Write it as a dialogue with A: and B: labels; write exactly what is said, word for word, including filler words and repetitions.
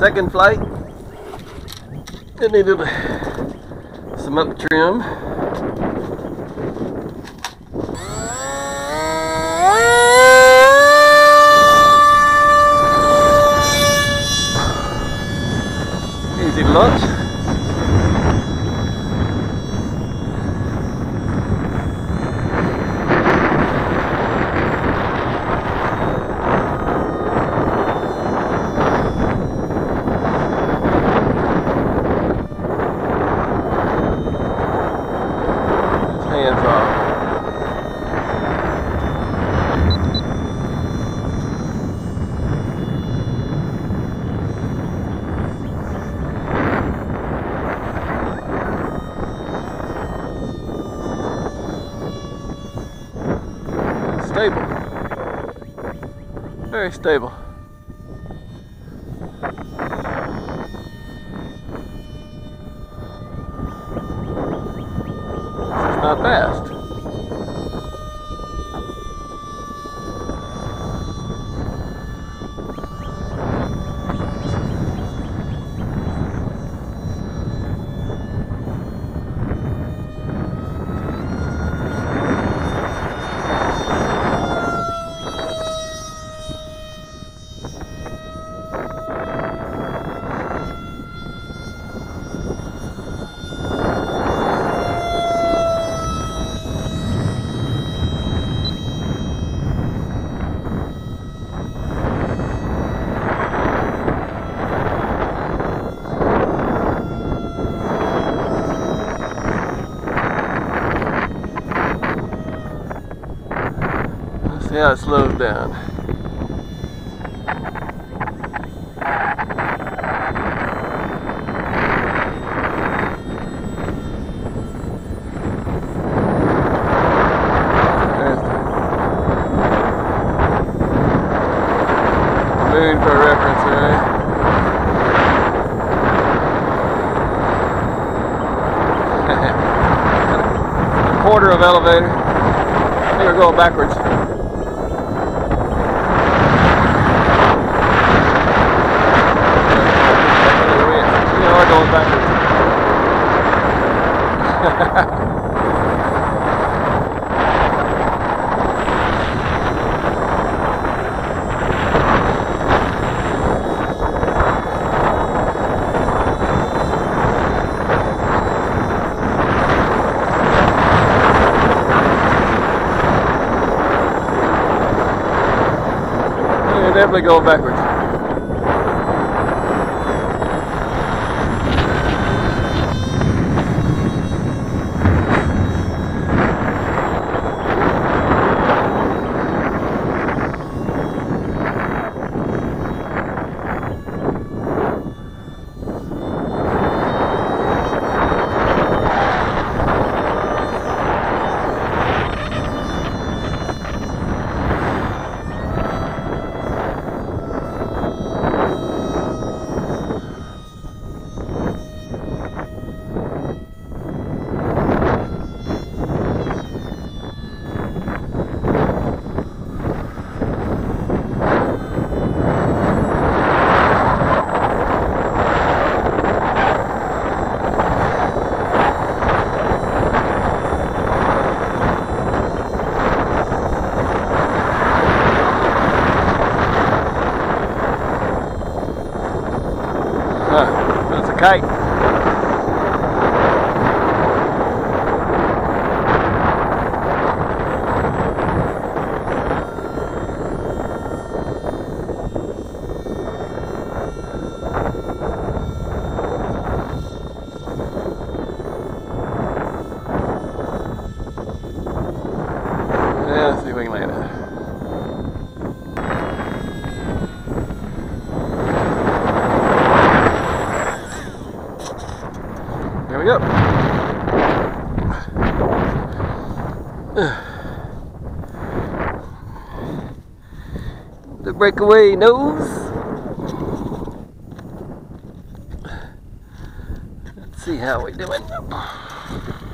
A: second flight. It needed some up trim. Easy to launch. Hands off. Stable. Very stable. It's not fast. See how it slows down. There's the moon for reference, right? A quarter of elevator. I think we're going backwards. Going backwards. You're definitely going backwards. That's a kite. Yeah, let's see if we can land it. There we go. The breakaway nose. Let's see how we're doing.